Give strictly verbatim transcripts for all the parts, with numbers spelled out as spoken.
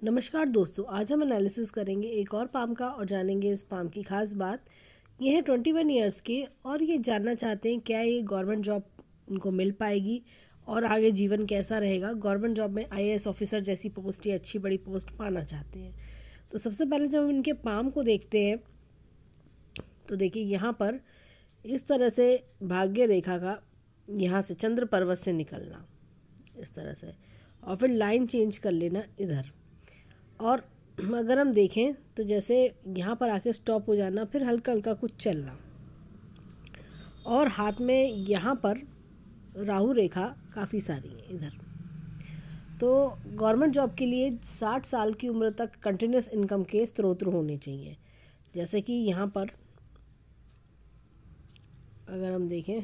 नमस्कार दोस्तों, आज हम एनालिसिस करेंगे एक और पाम का और जानेंगे इस पाम की खास बात। ये है ट्वेंटी वन ईयर्स के और ये जानना चाहते हैं क्या ये गवर्नमेंट जॉब उनको मिल पाएगी और आगे जीवन कैसा रहेगा। गवर्नमेंट जॉब में आई ए एस ऑफिसर जैसी पोस्ट या अच्छी बड़ी पोस्ट पाना चाहते हैं। तो सबसे पहले जब हम इनके पाम को देखते हैं तो देखिए यहाँ पर इस तरह से भाग्य रेखा का यहाँ से चंद्र पर्वत से निकलना इस तरह से और फिर लाइन चेंज कर लेना इधर। और अगर हम देखें तो जैसे यहाँ पर आके स्टॉप हो जाना, फिर हल्का हल्का कुछ चलना और हाथ में यहाँ पर राहु रेखा काफ़ी सारी है इधर। तो गवर्नमेंट जॉब के लिए साठ साल की उम्र तक कंटिन्यूस इनकम के स्रोत होने चाहिए। जैसे कि यहाँ पर अगर हम देखें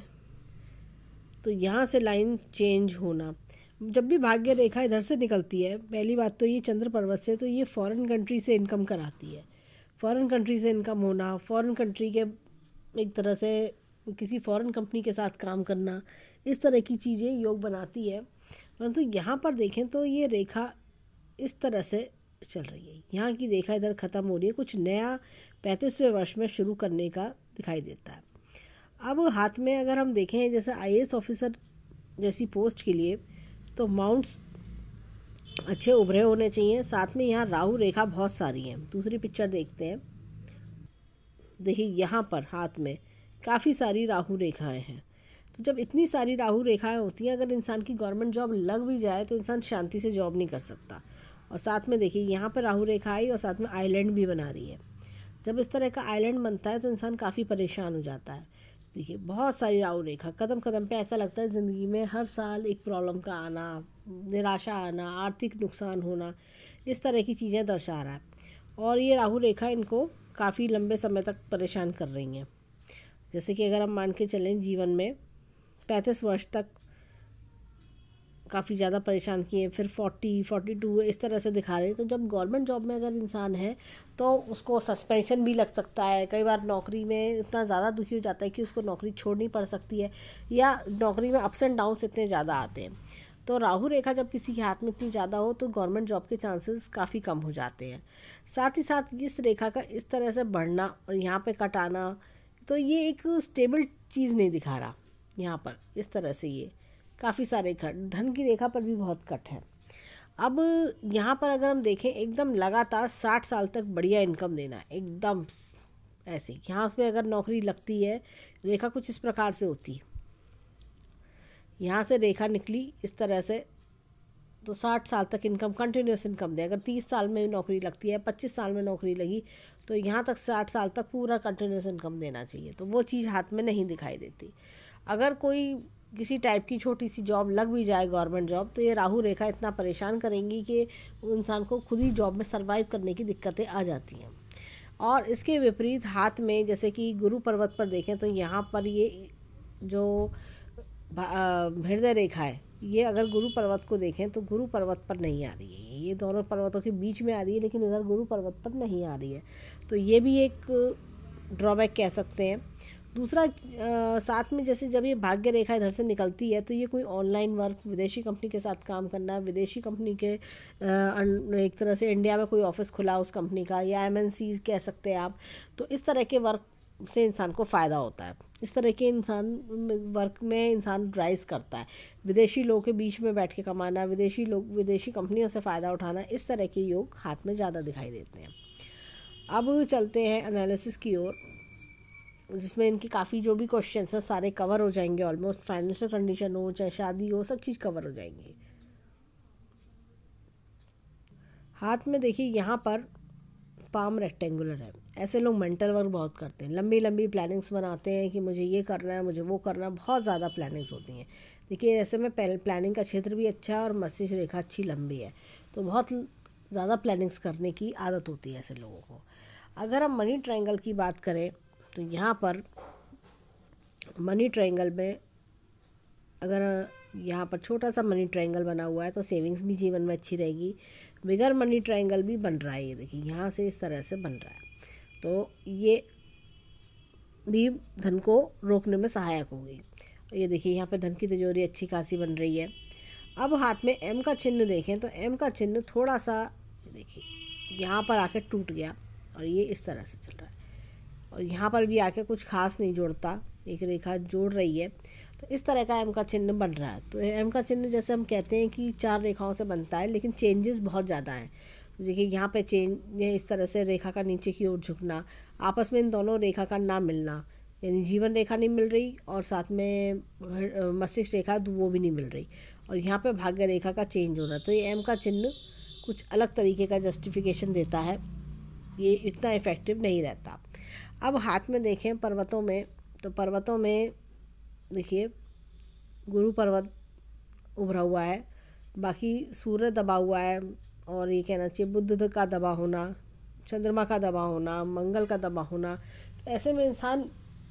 तो यहाँ से लाइन चेंज होना, जब भी भाग्य रेखा इधर से निकलती है, पहली बात तो ये चंद्र पर्वत से, तो ये फॉरेन कंट्री से इनकम कराती है। फॉरेन कंट्री से इनकम होना, फॉरेन कंट्री के एक तरह से किसी फॉरेन कंपनी के साथ काम करना, इस तरह की चीज़ें योग बनाती है। परंतु यहाँ पर देखें तो ये रेखा इस तरह से चल रही है, यहाँ की रेखा इधर ख़त्म हो रही है, कुछ नया पैंतीसवें वर्ष में शुरू करने का दिखाई देता है। अब हाथ में अगर हम देखें जैसे आई ए एस ऑफिसर जैसी पोस्ट के लिए तो माउंट्स अच्छे उभरे होने चाहिए। साथ में यहाँ राहु रेखा बहुत सारी हैं। दूसरी पिक्चर देखते हैं, देखिए यहाँ पर हाथ में काफ़ी सारी राहु रेखाएं हैं। तो जब इतनी सारी राहु रेखाएं होती हैं, अगर इंसान की गवर्नमेंट जॉब लग भी जाए तो इंसान शांति से जॉब नहीं कर सकता। और साथ में देखिए यहाँ पर राहु रेखा आई और साथ में आइलैंड भी बना रही है। जब इस तरह का आइलैंड बनता है तो इंसान काफ़ी परेशान हो जाता है। देखिए बहुत सारी राहु रेखा, कदम कदम पे ऐसा लगता है ज़िंदगी में हर साल एक प्रॉब्लम का आना, निराशा आना, आर्थिक नुकसान होना, इस तरह की चीज़ें दर्शा रहा है। और ये राहु रेखा इनको काफ़ी लंबे समय तक परेशान कर रही हैं। जैसे कि अगर हम मान के चलें जीवन में पैंतीस वर्ष तक काफ़ी ज़्यादा परेशान किए, फिर फोर्टी फोर्टी टू इस तरह से दिखा रहे हैं। तो जब गवर्नमेंट जॉब में अगर इंसान है तो उसको सस्पेंशन भी लग सकता है। कई बार नौकरी में इतना ज़्यादा दुखी हो जाता है कि उसको नौकरी छोड़नी पड़ सकती है, या नौकरी में अप्स एंड डाउन्स इतने ज़्यादा आते हैं। तो राहु रेखा जब किसी के हाथ में इतनी ज़्यादा हो तो गवर्नमेंट जॉब के चांसेस काफ़ी कम हो जाते हैं। साथ ही साथ इस रेखा का इस तरह से बढ़ना और यहाँ पे कट आना, तो ये एक स्टेबल चीज़ नहीं दिखा रहा। यहाँ पर इस तरह से ये काफ़ी सारे कट, धन की रेखा पर भी बहुत कट है। अब यहाँ पर अगर हम देखें एकदम लगातार साठ साल तक बढ़िया इनकम देना, एकदम ऐसे यहाँ उसमें अगर नौकरी लगती है, रेखा कुछ इस प्रकार से होती है। यहाँ से रेखा निकली इस तरह से, तो साठ साल तक इनकम, कंटिन्यूस इनकम दे। अगर तीस साल में नौकरी लगती है, पच्चीस साल में नौकरी लगी, तो यहाँ तक साठ साल तक पूरा कंटिन्यूस इनकम देना चाहिए। तो वो चीज़ हाथ में नहीं दिखाई देती। अगर कोई किसी टाइप की छोटी सी जॉब लग भी जाए गवर्नमेंट जॉब, तो ये राहु रेखा इतना परेशान करेंगी कि इंसान को खुद ही जॉब में सर्वाइव करने की दिक्कतें आ जाती हैं। और इसके विपरीत हाथ में जैसे कि गुरु पर्वत पर देखें तो यहाँ पर ये जो हृदय रेखा है, ये अगर गुरु पर्वत को देखें तो गुरु पर्वत पर नहीं आ रही है। ये दोनों पर्वतों के बीच में आ रही है, लेकिन इधर गुरु पर्वत पर नहीं आ रही है। तो ये भी एक ड्रॉबैक कह सकते हैं। दूसरा आ, साथ में जैसे जब ये भाग्य रेखा इधर से निकलती है तो ये कोई ऑनलाइन वर्क, विदेशी कंपनी के साथ काम करना, विदेशी कंपनी के आ, एक तरह से इंडिया में कोई ऑफिस खुला उस कंपनी का, या एम एन सी कह सकते हैं आप। तो इस तरह के वर्क से इंसान को फ़ायदा होता है। इस तरह के इंसान वर्क में इंसान राइज करता है। विदेशी लोगों के बीच में बैठ के कमाना, विदेशी लोग विदेशी कंपनियों से फ़ायदा उठाना, इस तरह के योग हाथ में ज़्यादा दिखाई देते हैं। अब चलते हैं एनालिसिस की ओर, जिसमें इनकी काफ़ी जो भी क्वेश्चंस हैं सारे कवर हो जाएंगे। ऑलमोस्ट फाइनेंशियल कंडीशन हो, चाहे शादी हो, सब चीज़ कवर हो जाएंगी। हाथ में देखिए यहाँ पर पाम रेक्टेंगुलर है। ऐसे लोग मेंटल वर्क बहुत करते हैं, लंबी लंबी प्लानिंग्स बनाते हैं कि मुझे ये करना है, मुझे वो करना है, बहुत ज़्यादा प्लानिंग्स होती हैं। देखिए ऐसे में प्लानिंग का क्षेत्र भी अच्छा है और मस्तिष्क रेखा अच्छी लंबी है, तो बहुत ज़्यादा प्लानिंग्स करने की आदत होती है ऐसे लोगों को। अगर हम मनी ट्रायंगल की बात करें तो यहाँ पर मनी ट्रायंगल में अगर यहाँ पर छोटा सा मनी ट्रायंगल बना हुआ है तो सेविंग्स भी जीवन में अच्छी रहेगी। बिगर मनी ट्रायंगल भी बन रहा है, ये देखिए यहाँ से इस तरह से बन रहा है, तो ये भी धन को रोकने में सहायक होगी। ये देखिए यहाँ पे धन की तिजोरी अच्छी खासी बन रही है। अब हाथ में एम का चिन्ह देखें तो एम का चिन्ह थोड़ा सा देखिए यहाँ पर आके टूट गया और ये इस तरह से चल रहा है, और यहाँ पर भी आके कुछ खास नहीं जोड़ता, एक रेखा जोड़ रही है। तो इस तरह का एम का चिन्ह बन रहा है। तो एम का चिन्ह जैसे हम कहते हैं कि चार रेखाओं से बनता है, लेकिन चेंजेस बहुत ज़्यादा हैं। तो देखिए यहाँ पे चेंज इस तरह से रेखा का नीचे की ओर झुकना, आपस में इन दोनों रेखा का ना मिलना, यानी जीवन रेखा नहीं मिल रही और साथ में मस्तिष्क रेखा तो वो भी नहीं मिल रही, और यहाँ पे भाग्य रेखा का चेंज होना। तो ये एम का चिन्ह कुछ अलग तरीके का जस्टिफिकेशन देता है, ये इतना इफ़ेक्टिव नहीं रहता। अब हाथ में देखें पर्वतों में, तो पर्वतों में देखिए गुरु पर्वत उभरा हुआ है, बाकी सूर्य दबा हुआ है, और ये कहना चाहिए बुध का दबा होना, चंद्रमा का दबा होना, मंगल का दबा होना। तो ऐसे में इंसान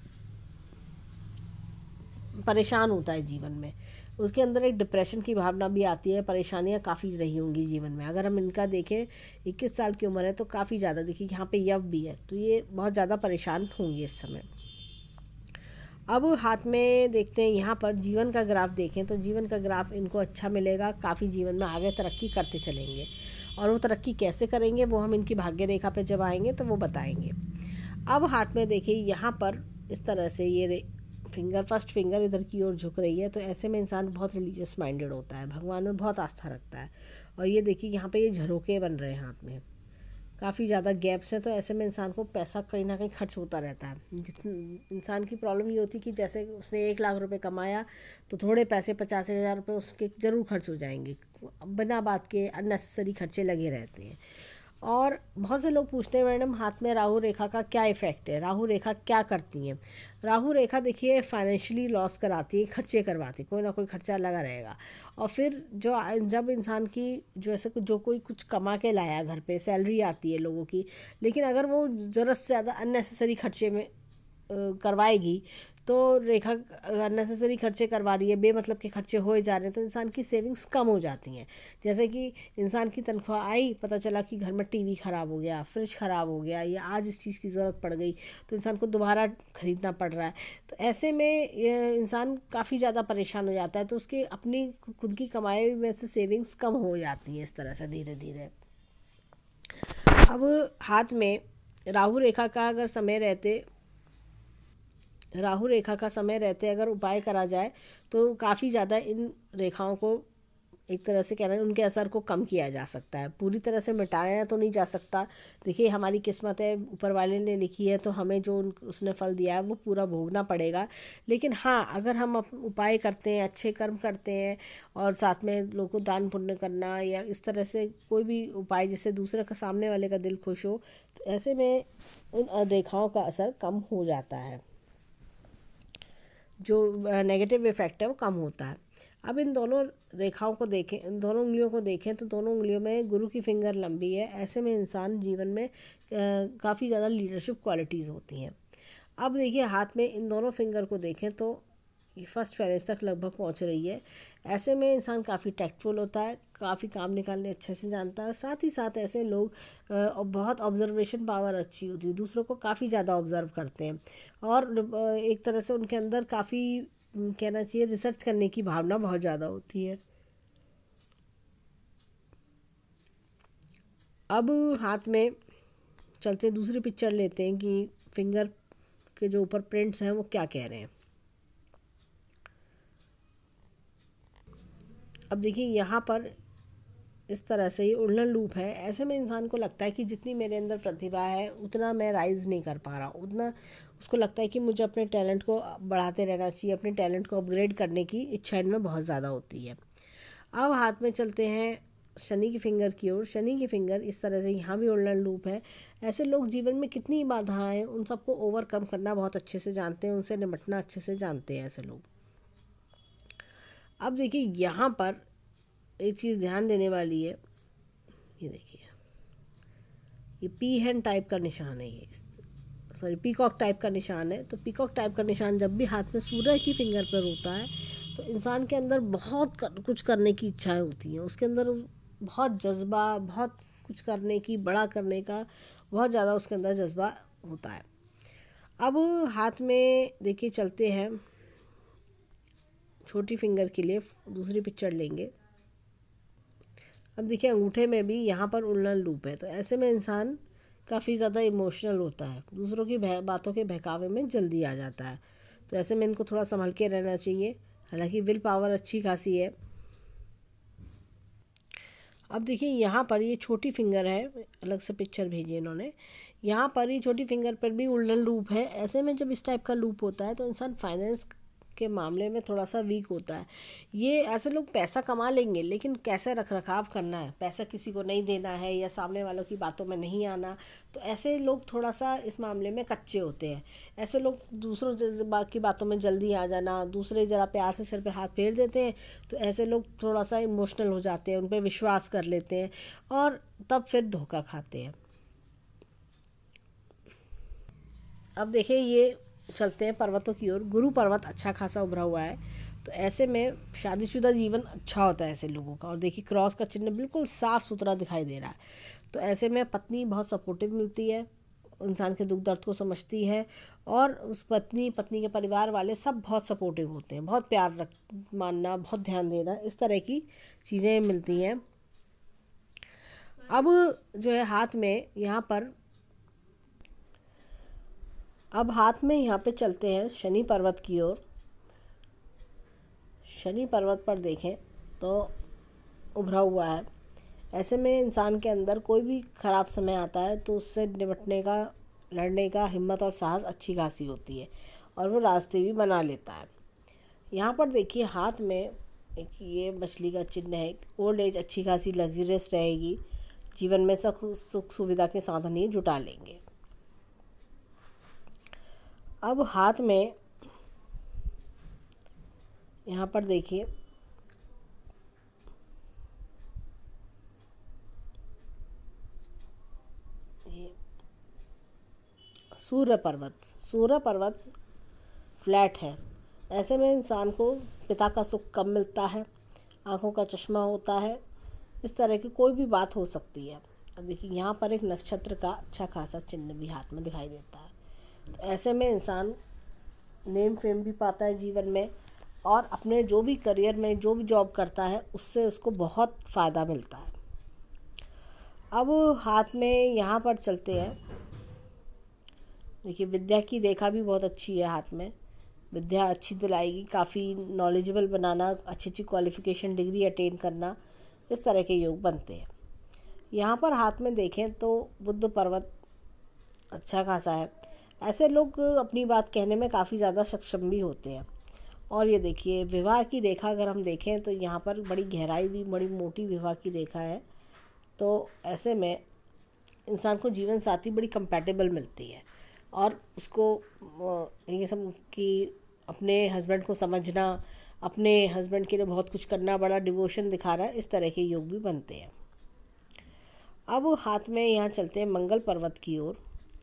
परेशान होता है जीवन में, उसके अंदर एक डिप्रेशन की भावना भी आती है, परेशानियां काफ़ी रही होंगी जीवन में। अगर हम इनका देखें, इक्कीस साल की उम्र है तो काफ़ी ज़्यादा, देखिए यहाँ पे यव भी है, तो ये बहुत ज़्यादा परेशान होंगे इस समय। अब हाथ में देखते हैं, यहाँ पर जीवन का ग्राफ देखें तो जीवन का ग्राफ इनको अच्छा मिलेगा, काफ़ी जीवन में आगे तरक्की करते चलेंगे, और वो तरक्की कैसे करेंगे वो हम इनकी भाग्य रेखा पे जब आएंगे तो वो बताएंगे। अब हाथ में देखिए यहाँ पर इस तरह से ये फिंगर, फर्स्ट फिंगर इधर की ओर झुक रही है, तो ऐसे में इंसान बहुत रिलीजियस माइंडेड होता है, भगवान में बहुत आस्था रखता है। और ये देखिए यहाँ पे ये झरोके बन रहे हैं हाथ में, काफ़ी ज़्यादा गैप्स हैं, तो ऐसे में इंसान को पैसा कहीं ना कहीं खर्च होता रहता है। जितनी इंसान की प्रॉब्लम ये होती है कि जैसे उसने एक लाख रुपए कमाया तो थोड़े पैसे पचास हज़ार रुपये उसके ज़रूर खर्च हो जाएंगे, बिना बात के अननेसेसरी खर्चे लगे रहते हैं। और बहुत से लोग पूछते हैं मैडम हाथ में राहु रेखा का क्या इफ़ेक्ट है, राहु रेखा क्या करती हैं। राहु रेखा देखिए फाइनेंशियली लॉस कराती है, खर्चे करवाती, कोई ना कोई खर्चा लगा रहेगा। और फिर जो जब इंसान की जो ऐसे जो कोई कुछ कमा के लाया घर पे, सैलरी आती है लोगों की, लेकिन अगर वो ज़रूरत से ज़्यादा अननेसेसरी खर्चे में करवाएगी, तो रेखा अननेसेसरी खर्चे करवा रही है, बेमतलब के खर्चे हो जा रहे हैं, तो इंसान की सेविंग्स कम हो जाती हैं। जैसे कि इंसान की तनख्वाह आई, पता चला कि घर में टीवी ख़राब हो गया, फ्रिज ख़राब हो गया, या आज इस चीज़ की ज़रूरत पड़ गई, तो इंसान को दोबारा ख़रीदना पड़ रहा है। तो ऐसे में इंसान काफ़ी ज़्यादा परेशान हो जाता है, तो उसकी अपनी खुद की कमाई में से सेविंग्स कम हो जाती हैं इस तरह से धीरे धीरे। अब हाथ में राहु रेखा का अगर समय रहते राहु रेखा का समय रहते अगर उपाय करा जाए तो काफ़ी ज़्यादा इन रेखाओं को एक तरह से कहना है उनके असर को कम किया जा सकता है। पूरी तरह से मिटाया तो नहीं जा सकता, देखिए हमारी किस्मत है, ऊपर वाले ने लिखी है, तो हमें जो उसने फल दिया है वो पूरा भोगना पड़ेगा। लेकिन हाँ, अगर हम उपाय करते हैं, अच्छे कर्म करते हैं, और साथ में लोगों को दान पुण्य करना, या इस तरह से कोई भी उपाय जिससे दूसरे का, सामने वाले का दिल खुश हो, तो ऐसे में उन रेखाओं का असर कम हो जाता है, जो नेगेटिव इफ़ेक्ट है वो कम होता है। अब इन दोनों रेखाओं को देखें, इन दोनों उंगलियों को देखें, तो दोनों उंगलियों में गुरु की फिंगर लंबी है। ऐसे में इंसान जीवन में काफ़ी ज़्यादा लीडरशिप क्वालिटीज़ होती हैं। अब देखिए हाथ में इन दोनों फिंगर को देखें तो ये फर्स्ट फेरेज तक लगभग पहुंच रही है। ऐसे में इंसान काफ़ी टैक्टफुल होता है, काफ़ी काम निकालने अच्छे से जानता है। साथ ही साथ ऐसे लोग बहुत ऑब्जर्वेशन पावर अच्छी होती है, दूसरों को काफ़ी ज़्यादा ऑब्जर्व करते हैं, और एक तरह से उनके अंदर काफ़ी कहना चाहिए रिसर्च करने की भावना बहुत ज़्यादा होती है। अब हाथ में चलते दूसरी पिक्चर लेते हैं कि फिंगर के जो ऊपर प्रिंट्स हैं वो क्या कह रहे हैं। अब देखिए यहाँ पर इस तरह से ये उड़न लूप है। ऐसे में इंसान को लगता है कि जितनी मेरे अंदर प्रतिभा है उतना मैं राइज़ नहीं कर पा रहा, उतना उसको लगता है कि मुझे अपने टैलेंट को बढ़ाते रहना चाहिए, अपने टैलेंट को अपग्रेड करने की इच्छा इनमें बहुत ज़्यादा होती है। अब हाथ में चलते हैं शनि की फिंगर की ओर। शनि की फिंगर इस तरह से, यहाँ भी उड़न लूप है। ऐसे लोग जीवन में कितनी बाधाएं, उन सबको ओवरकम करना बहुत अच्छे से जानते हैं, उनसे निपटना अच्छे से जानते हैं ऐसे लोग। अब देखिए यहाँ पर एक चीज़ ध्यान देने वाली है, ये देखिए ये पी हैंड टाइप का निशान है, ये सॉरी पीकॉक टाइप का निशान है। तो पीकॉक टाइप का निशान जब भी हाथ में सूर्य की फिंगर पर होता है तो इंसान के अंदर बहुत कर, कुछ करने की इच्छाएं होती हैं, उसके अंदर बहुत जज्बा, बहुत कुछ करने की, बड़ा करने का बहुत ज़्यादा उसके अंदर जज्बा होता है। अब हाथ में देखिए चलते हैं छोटी फिंगर के लिए, दूसरी पिक्चर लेंगे। अब देखिए अंगूठे में भी यहाँ पर उल्लन लूप है, तो ऐसे में इंसान काफ़ी ज़्यादा इमोशनल होता है, दूसरों की बातों के बहकावे में जल्दी आ जाता है। तो ऐसे में इनको थोड़ा संभल के रहना चाहिए। हालांकि विल पावर अच्छी खासी है। अब देखिए यहाँ पर ये छोटी फिंगर है, अलग से पिक्चर भेजी इन्होंने। यहाँ पर ये छोटी फिंगर पर भी उल्लन लूप है। ऐसे में जब इस टाइप का लूप होता है तो इंसान फाइनेंस के मामले में थोड़ा सा वीक होता है। ये ऐसे लोग पैसा कमा लेंगे, लेकिन कैसे रख रखाव करना है, पैसा किसी को नहीं देना है या सामने वालों की बातों में नहीं आना, तो ऐसे लोग थोड़ा सा इस मामले में कच्चे होते हैं। ऐसे लोग दूसरों की बातों में जल्दी आ जाना, दूसरे ज़रा प्यार से सिर पे हाथ फेर देते हैं, तो ऐसे लोग थोड़ा सा इमोशनल हो जाते हैं, उन पर विश्वास कर लेते हैं और तब फिर धोखा खाते हैं। अब देखिए ये चलते हैं पर्वतों की ओर। गुरु पर्वत अच्छा खासा उभरा हुआ है, तो ऐसे में शादीशुदा जीवन अच्छा होता है ऐसे लोगों का। और देखिए क्रॉस का चिन्ह बिल्कुल साफ सुथरा दिखाई दे रहा है, तो ऐसे में पत्नी बहुत सपोर्टिव मिलती है, इंसान के दुख दर्द को समझती है, और उस पत्नी पत्नी के परिवार वाले सब बहुत सपोर्टिव होते हैं, बहुत प्यार रख मानना, बहुत ध्यान देना, इस तरह की चीज़ें मिलती हैं। अब जो है हाथ में यहाँ पर अब हाथ में यहाँ पे चलते हैं शनि पर्वत की ओर। शनि पर्वत पर देखें तो उभरा हुआ है। ऐसे में इंसान के अंदर कोई भी ख़राब समय आता है तो उससे निपटने का, लड़ने का हिम्मत और साहस अच्छी खासी होती है, और वो रास्ते भी बना लेता है। यहाँ पर देखिए हाथ में एक ये मछली का चिन्ह है। ओल्ड एज अच्छी खासी लग्जरियस रहेगी, जीवन में सुख सुख सुविधा के साधन ये जुटा लेंगे। अब हाथ में यहाँ पर देखिए ये सूर्य पर्वत, सूर्य पर्वत फ्लैट है। ऐसे में इंसान को पिता का सुख कम मिलता है, आँखों का चश्मा होता है, इस तरह की कोई भी बात हो सकती है। अब देखिए यहाँ पर एक नक्षत्र का अच्छा खासा चिन्ह भी हाथ में दिखाई देता है, तो ऐसे में इंसान नेम फेम भी पाता है जीवन में, और अपने जो भी करियर में जो भी जॉब करता है उससे उसको बहुत फ़ायदा मिलता है। अब हाथ में यहाँ पर चलते हैं, देखिए विद्या की रेखा भी बहुत अच्छी है हाथ में। विद्या अच्छी दिलाएगी, काफ़ी नॉलेजेबल बनाना, अच्छी अच्छी क्वालिफ़िकेशन डिग्री अटेन करना, इस तरह के योग बनते हैं। यहाँ पर हाथ में देखें तो बुद्ध पर्वत अच्छा खासा है। ऐसे लोग अपनी बात कहने में काफ़ी ज़्यादा सक्षम भी होते हैं। और ये देखिए विवाह की रेखा अगर हम देखें तो यहाँ पर बड़ी गहराई भी, बड़ी मोटी विवाह की रेखा है, तो ऐसे में इंसान को जीवन साथी बड़ी कंपैटिबल मिलती है, और उसको ये सब कि अपने हस्बैंड को समझना, अपने हस्बैंड के लिए बहुत कुछ करना, बड़ा डिवोशन दिखाना, इस तरह के योग भी बनते हैं। अब हाथ में यहाँ चलते हैं मंगल पर्वत की ओर।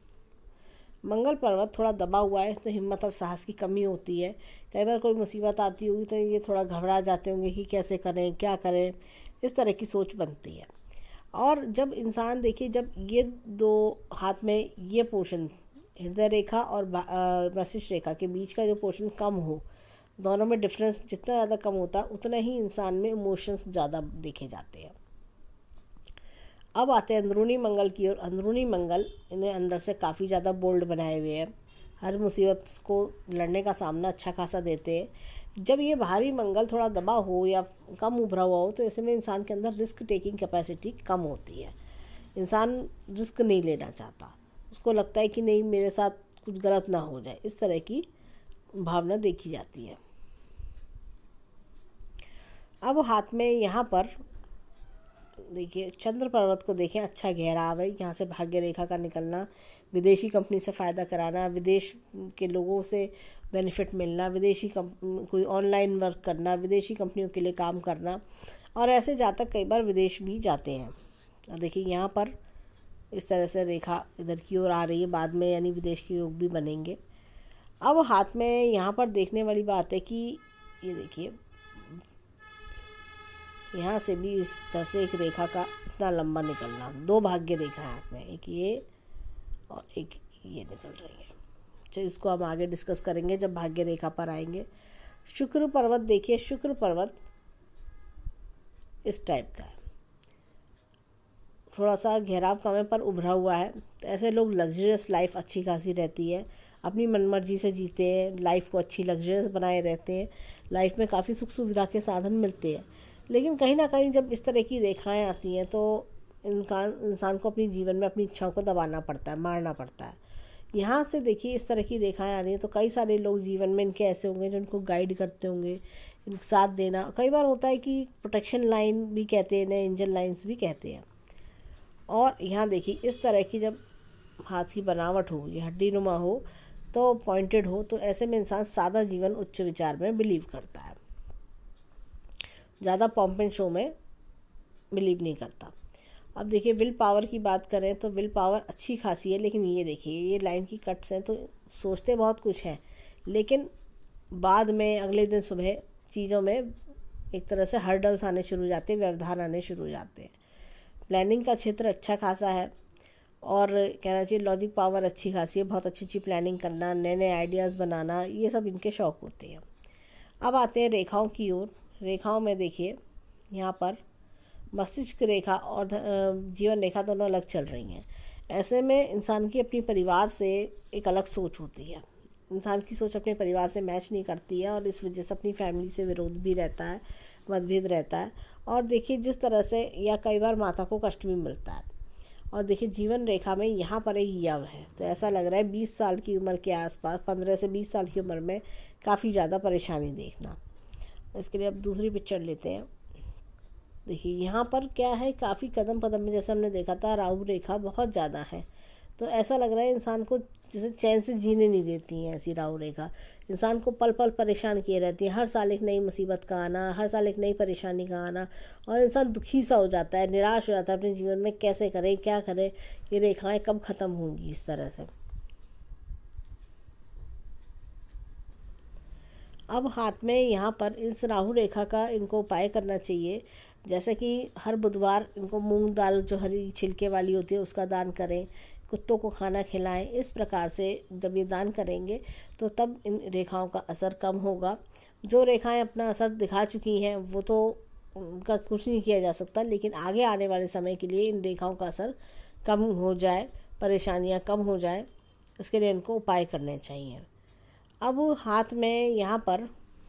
मंगल पर्वत थोड़ा दबा हुआ है, तो हिम्मत और साहस की कमी होती है। कई बार कोई मुसीबत आती होगी तो ये थोड़ा घबरा जाते होंगे कि कैसे करें, क्या करें, इस तरह की सोच बनती है। और जब इंसान देखिए, जब ये दो हाथ में ये पोर्शन हृदय रेखा और वशिष्ठ रेखा के बीच का जो पोर्शन कम हो, दोनों में डिफरेंस जितना ज़्यादा कम होता है उतना ही इंसान में इमोशंस ज़्यादा देखे जाते हैं। अब आते हैं अंदरूनी मंगल की ओर। अंदरूनी मंगल इन्हें अंदर से काफ़ी ज़्यादा बोल्ड बनाए हुए हैं, हर मुसीबत को लड़ने का सामना अच्छा खासा देते हैं। जब ये बाहरी मंगल थोड़ा दबा हो या कम उभरा हुआ हो तो ऐसे में इंसान के अंदर रिस्क टेकिंग कैपेसिटी कम होती है। इंसान रिस्क नहीं लेना चाहता, उसको लगता है कि नहीं मेरे साथ कुछ गलत ना हो जाए, इस तरह की भावना देखी जाती है। अब हाथ में यहाँ पर देखिए चंद्र पर्वत को देखें, अच्छा गहराव है। यहाँ से भाग्य रेखा का निकलना, विदेशी कंपनी से फ़ायदा कराना, विदेश के लोगों से बेनिफिट मिलना, विदेशी कंपनी कोई ऑनलाइन वर्क करना, विदेशी कंपनियों के लिए काम करना, और ऐसे जातक कई बार विदेश भी जाते हैं। और देखिए यहाँ पर इस तरह से रेखा इधर की ओर आ रही है बाद में, यानी विदेश के योग भी बनेंगे। अब हाथ में यहाँ पर देखने वाली बात है कि ये देखिए यहाँ से भी इस तरह से एक रेखा का इतना लंबा निकलना, दो भाग्य रेखा हाथ में, एक ये और एक ये निकल रही है। चलिए इसको हम आगे डिस्कस करेंगे जब भाग्य रेखा पर आएंगे। शुक्र पर्वत देखिए, शुक्र पर्वत इस टाइप का है। थोड़ा सा घेराव कम है पर उभरा हुआ है। तो ऐसे लोग लग्जरियस लाइफ अच्छी खासी रहती है, अपनी मनमर्जी से जीते हैं, लाइफ को अच्छी लग्जरियस बनाए रहते हैं, लाइफ में काफ़ी सुख सुविधा के साधन मिलते हैं। लेकिन कहीं ना कहीं जब इस तरह की रेखाएं आती हैं तो इंसान इंसान को अपनी जीवन में अपनी इच्छाओं को दबाना पड़ता है, मारना पड़ता है। यहाँ से देखिए इस तरह की रेखाएं आ रही हैं तो कई सारे लोग जीवन में इनके ऐसे होंगे जो इनको गाइड करते होंगे, इनका साथ देना। कई बार होता है कि प्रोटेक्शन लाइन भी कहते हैं, इन्हें एंजल लाइन्स भी कहते हैं। और यहाँ देखिए इस तरह की जब हाथ की बनावट हो, ये हड्डी नुमा हो तो पॉइंटेड हो, तो ऐसे में इंसान सादा जीवन उच्च विचार में बिलीव करता है, ज़्यादा पॉम्प एंड शो में बिलीव नहीं करता। अब देखिए विल पावर की बात करें तो विल पावर अच्छी खासी है, लेकिन ये देखिए ये लाइन की कट्स हैं तो सोचते बहुत कुछ हैं, लेकिन बाद में अगले दिन सुबह चीज़ों में एक तरह से हर्डल्स आने शुरू हो जाते हैं, व्यवधान आने शुरू हो जाते हैं। प्लानिंग का क्षेत्र अच्छा खासा है और कहना चाहिए लॉजिक पावर अच्छी खासी है, बहुत अच्छी अच्छी प्लानिंग करना, नए नए आइडियाज़ बनाना, ये सब इनके शौक़ होते हैं। अब आते हैं रेखाओं की ओर। रेखाओं में देखिए यहाँ पर मस्तिष्क रेखा और जीवन रेखा दोनों अलग चल रही हैं। ऐसे में इंसान की अपनी परिवार से एक अलग सोच होती है, इंसान की सोच अपने परिवार से मैच नहीं करती है और इस वजह से अपनी फैमिली से विरोध भी रहता है, मतभेद रहता है। और देखिए जिस तरह से या कई बार माता को कष्ट भी मिलता है। और देखिए जीवन रेखा में यहाँ पर एक यव है, तो ऐसा लग रहा है बीस साल की उम्र के आसपास, पंद्रह से बीस साल की उम्र में काफ़ी ज़्यादा परेशानी देखना। इसके लिए अब दूसरी पिक्चर लेते हैं। देखिए यहाँ पर क्या है, काफ़ी कदम कदम में जैसे हमने देखा था राहु रेखा बहुत ज़्यादा है, तो ऐसा लग रहा है इंसान को जैसे चैन से जीने नहीं देती हैं ऐसी राहु रेखा। इंसान को पल पल परेशान किए रहती है, हर साल एक नई मुसीबत का आना, हर साल एक नई परेशानी का आना, और इंसान दुखी सा हो जाता है, निराश हो जाता है अपने जीवन में, कैसे करे क्या करे, ये रेखाएं कब ख़त्म होंगी इस तरह से। अब हाथ में यहाँ पर इस राहु रेखा का इनको उपाय करना चाहिए, जैसे कि हर बुधवार इनको मूंग दाल जो हरी छिलके वाली होती है उसका दान करें, कुत्तों को खाना खिलाएं। इस प्रकार से जब ये दान करेंगे तो तब इन रेखाओं का असर कम होगा। जो रेखाएं अपना असर दिखा चुकी हैं वो तो उनका कुछ नहीं किया जा सकता, लेकिन आगे आने वाले समय के लिए इन रेखाओं का असर कम हो जाए, परेशानियां कम हो जाए, इसके लिए इनको उपाय करने चाहिए। अब हाथ में यहाँ पर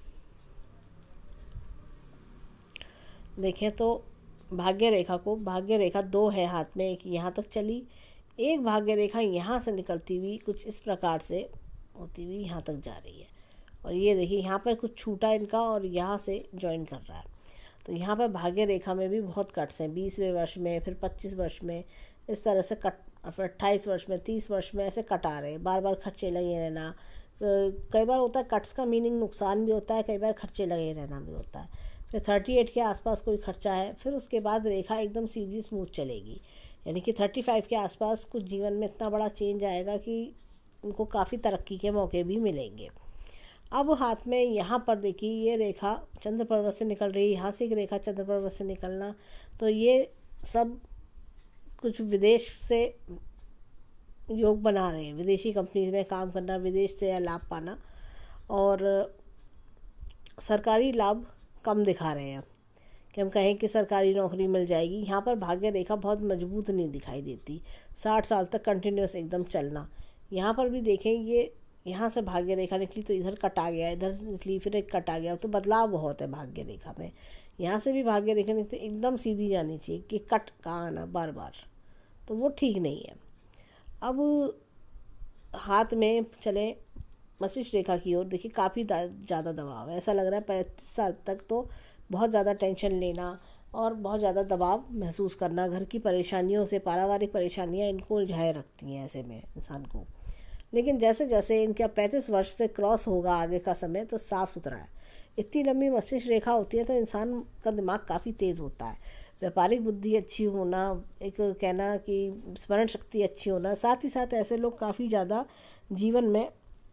देखें तो भाग्य रेखा को, भाग्य रेखा दो है हाथ में, एक यहाँ तक चली, एक भाग्य रेखा यहाँ से निकलती हुई कुछ इस प्रकार से होती हुई यहाँ तक जा रही है। और ये देखिए यहाँ पर कुछ छूटा इनका और यहाँ से ज्वाइन कर रहा है। तो यहाँ पर भाग्य रेखा में भी बहुत कट्स हैं, बीसवें वर्ष में, फिर पच्चीस वर्ष में, इस तरह से कट, फिर अट्ठाईस वर्ष में, तीस वर्ष में, ऐसे कट आ रहे हैं। बार बार खर्चे लगे रहना, कई बार होता है कट्स का मीनिंग नुकसान भी होता है, कई बार खर्चे लगे रहना भी होता है। फिर थर्टी एट के आसपास कोई खर्चा है, फिर उसके बाद रेखा एकदम सीधी स्मूथ चलेगी, यानी कि थर्टी फाइव के आसपास कुछ जीवन में इतना बड़ा चेंज आएगा कि उनको काफ़ी तरक्की के मौके भी मिलेंगे। अब हाथ में यहाँ पर देखिए ये रेखा चंद्र पर्वत से निकल रही है, यहाँ से एक रेखा चंद्र पर्वत से निकलना, तो ये सब कुछ विदेश से योग बना रहे हैं, विदेशी कंपनी में काम करना, विदेश से लाभ पाना, और सरकारी लाभ कम दिखा रहे हैं कि हम कहें कि सरकारी नौकरी मिल जाएगी। यहाँ पर भाग्य रेखा बहुत मजबूत नहीं दिखाई देती, साठ साल तक कंटिन्यूस एकदम चलना। यहाँ पर भी देखें ये यहाँ से भाग्य रेखा निकली तो इधर कट आ गया, इधर निकली फिर एक कट आ गया, तो बदलाव बहुत है भाग्य रेखा में। यहाँ से भी भाग्य रेखा निकली एकदम सीधी जानी चाहिए कि कट का आना बार बार, तो वो ठीक नहीं है। अब हाथ में चले मस्तिष्क रेखा की ओर, देखिए काफ़ी ज़्यादा दबाव है, ऐसा लग रहा है पैंतीस साल तक तो बहुत ज़्यादा टेंशन लेना और बहुत ज़्यादा दबाव महसूस करना, घर की परेशानियों से, पारिवारिक परेशानियां इनको उलझाए रखती हैं ऐसे में इंसान को। लेकिन जैसे जैसे इनका पैंतीस वर्ष से क्रॉस होगा आगे का समय तो साफ़ सुथरा है। इतनी लंबी मस्तिष्क रेखा होती है तो इंसान का दिमाग काफ़ी तेज़ होता है, व्यापारिक बुद्धि अच्छी होना, एक कहना कि स्मरण शक्ति अच्छी होना, साथ ही साथ ऐसे लोग काफ़ी ज़्यादा जीवन में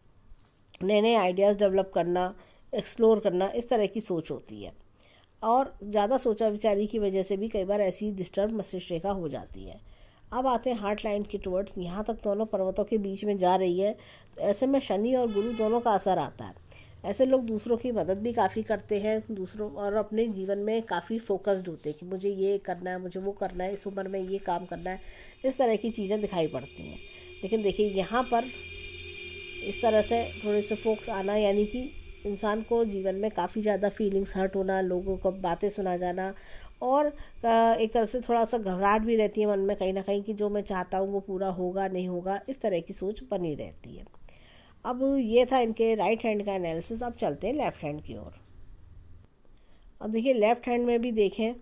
नए नए आइडियाज़ डेवलप करना, एक्सप्लोर करना, इस तरह की सोच होती है। और ज़्यादा सोचा विचारी की वजह से भी कई बार ऐसी डिस्टर्ब मस्तिष्क रेखा हो जाती है। अब आते हैं हार्ट लाइन के टुवर्ड्स, यहाँ तक दोनों पर्वतों के बीच में जा रही है, तो ऐसे में शनि और गुरु दोनों का असर आता है। ऐसे लोग दूसरों की मदद भी काफ़ी करते हैं, दूसरों और अपने जीवन में काफ़ी फोकस्ड होते हैं कि मुझे ये करना है, मुझे वो करना है, इस उम्र में ये काम करना है, इस तरह की चीज़ें दिखाई पड़ती हैं। लेकिन देखिए यहाँ पर इस तरह से थोड़े से फोक्स आना, यानी कि इंसान को जीवन में काफ़ी ज़्यादा फीलिंग्स हर्ट होना, लोगों को बातें सुना जाना, और एक तरह से थोड़ा सा घबराहट भी रहती है मन में कहीं ना कहीं कि जो मैं चाहता हूँ वो पूरा होगा नहीं होगा, इस तरह की सोच बनी रहती है। अब ये था इनके राइट हैंड का एनालिसिस। अब चलते हैं लेफ़्ट हैंड की ओर। अब देखिए लेफ़्ट हैंड में भी देखें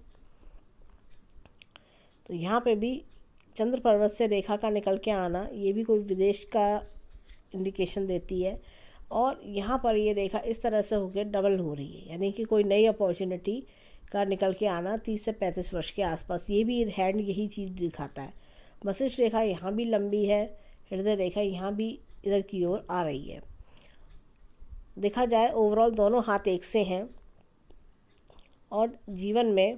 तो यहाँ पे भी चंद्र पर्वत से रेखा का निकल के आना, ये भी कोई विदेश का इंडिकेशन देती है। और यहाँ पर ये रेखा इस तरह से होकर डबल हो रही है, यानी कि कोई नई अपॉर्चुनिटी का निकल के आना तीस से पैंतीस वर्ष के आसपास, ये भी हैंड यही चीज़ दिखाता है। मस्तिष्क रेखा यहाँ भी लंबी है, हृदय रेखा यहाँ भी इधर की ओर आ रही है। देखा जाए ओवरऑल दोनों हाथ एक से हैं, और जीवन में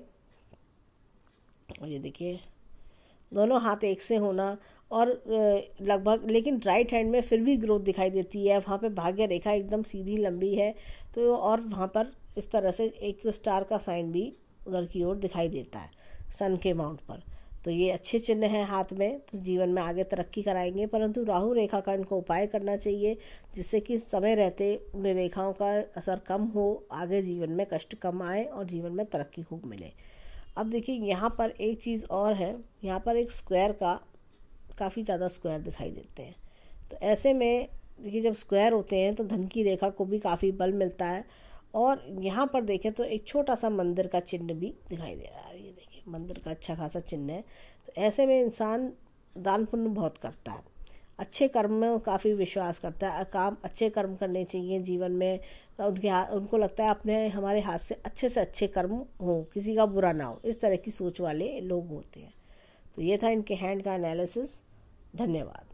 ये देखिए दोनों हाथ एक से होना, और लगभग, लेकिन राइट हैंड में फिर भी ग्रोथ दिखाई देती है। वहाँ पे भाग्य रेखा एकदम सीधी लंबी है, तो और वहाँ पर इस तरह से एक स्टार का साइन भी उधर की ओर दिखाई देता है सन के माउंट पर। तो ये अच्छे चिन्ह हैं हाथ में, तो जीवन में आगे तरक्की कराएंगे। परंतु राहु रेखा का इनको उपाय करना चाहिए, जिससे कि समय रहते उन रेखाओं का असर कम हो, आगे जीवन में कष्ट कम आए और जीवन में तरक्की खूब मिले। अब देखिए यहाँ पर एक चीज़ और है, यहाँ पर एक स्क्वायर का काफ़ी ज़्यादा स्क्वायर दिखाई देते हैं। तो ऐसे में देखिए जब स्क्वायर होते हैं तो धन की रेखा को भी काफ़ी बल मिलता है। और यहाँ पर देखें तो एक छोटा सा मंदिर का चिन्ह भी दिखाई दे रहा है, ये देखिए मंदिर का अच्छा खासा चिन्ह है। तो ऐसे में इंसान दान पुण्य बहुत करता है, अच्छे कर्म में काफ़ी विश्वास करता है, काम अच्छे कर्म करने चाहिए जीवन में। उनके हाथ उनको लगता है अपने हमारे हाथ से अच्छे से अच्छे कर्म हो, किसी का बुरा ना हो, इस तरह की सोच वाले लोग होते हैं। तो ये था इनके हैंड का एनालिसिस। धन्यवाद।